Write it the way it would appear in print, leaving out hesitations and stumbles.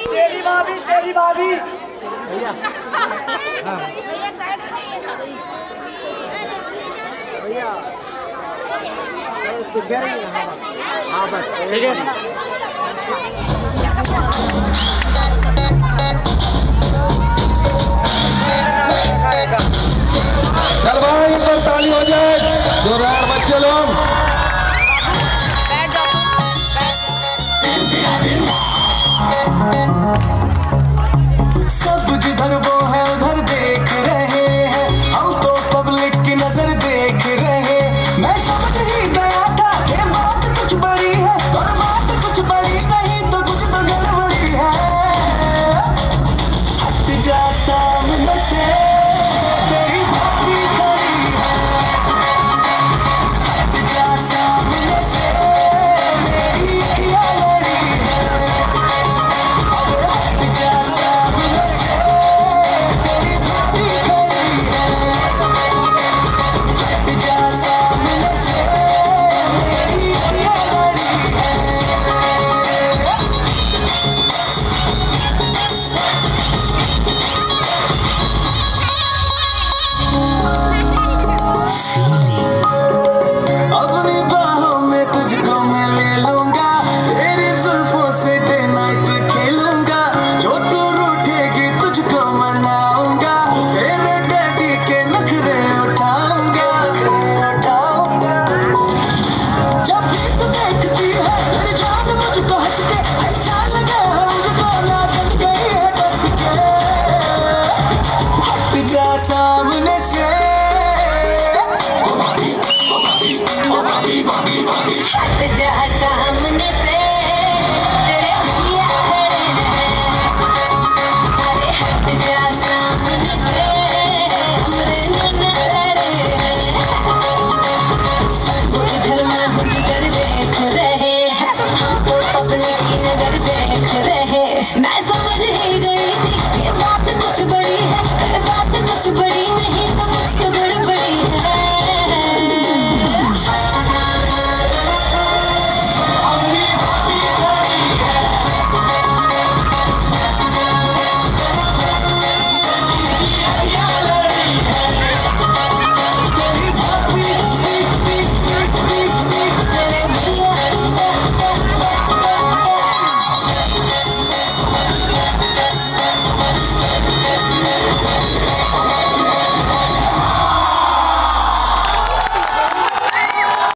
तेरी भाभी भैया भैया हाँ बस ठीक है। चल भाई एक बार ताली हो जाए जोरदार बच्चे लोग। सब जिधर वो है उधर देख रहे हैं, हम तो पब्लिक की नजर देख रहे। मैं समझ ही गया था ये बात कुछ बड़ी है, और बात कुछ बड़ी नहीं तो कुछ तो गड़बड़ी है। हट जा सामने से तेरी भाभी खड़ी है, हट जा सामने से मेरी अखियां लड़ी है। हट जा सामने से तेरी भाभी खड़ी है, हट जा सामने से मेरी अखियां लड़ी है। अपनी बाहों में तुझको मैं ले लूंगा, तेरी जुल्फों से डे नाइट खेलूंगा। जो तू रूठेगी तुझको मनाऊंगा, तेरे डैडी के नखरे उठाऊंगा। जब भी तू देखती है मेरी जान मुझको हंस के, ऐसा लगे है मुझको ना बन गई है बस के। हट जा सामने से हट जा सामने से तेरे भैया खड़े हैं। अरे हट जा सामने से हमरे नाना लड़े हैं। सब इधर मैं उधर देख रहे हैं, हमको पब्लिक की नजर देख रहे। मैं समझ ही गई थी ये बात कुछ बड़ी है, बात कुछ बड़ी